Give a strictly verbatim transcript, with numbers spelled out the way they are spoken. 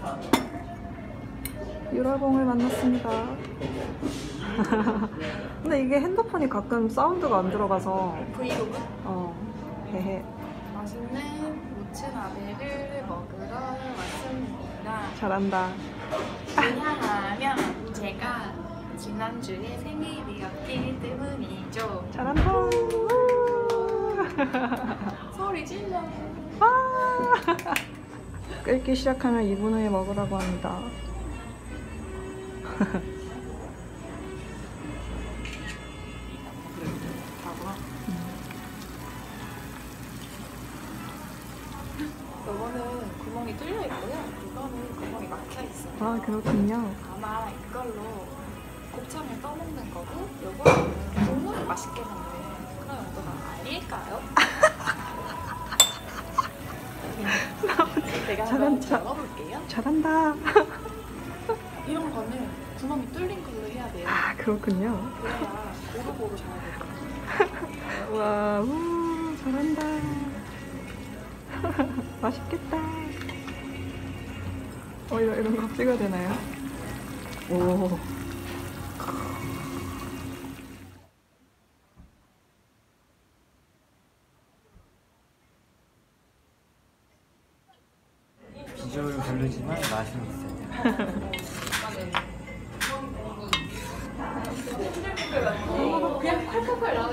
유라봉을 만났습니다. 근데 이게 핸드폰이 가끔 사운드가 안 들어가서 브이로그? 어 헤헤. 맛있는 모츠나베를 먹으러 왔습니다. 잘한다. 왜냐하면 제가 지난주에 생일이었기 때문이죠. 잘한다. 소리 질러. 아! 끓기 시작하면 이 분 후에 먹으라고 합니다. 이거는 구멍이 뚫려 있고요. 이거는 구멍이 막혀 있어요. 아, 그렇군요. 아마 이걸로 곱창을 떠먹는 거고, 이거는 국물을 맛있게 먹는 그런 용도가 아닐까요? 내가 한번 잘한다. 적어볼게요. 잘한다. 이런 거는 구멍이 뚫린 걸로 해야 돼요. 아, 그렇군요. 그래야 고루고루 잘 돼요. 와, 우, 잘한다. 맛있겠다. 어, 이런, 이런 거 찍어야 되나요? 오. 비주얼은 별로지만 맛은 있어요. 그냥 콸콸콸 나와.